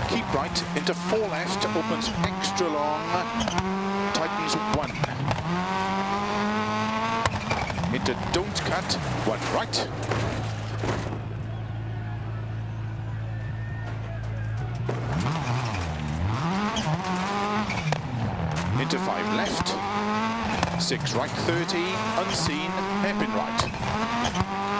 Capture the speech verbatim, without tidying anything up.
keep right, into four left, opens extra long, tightens one. Into don't cut, one right. Into five left, six right thirty, unseen, hairpin right.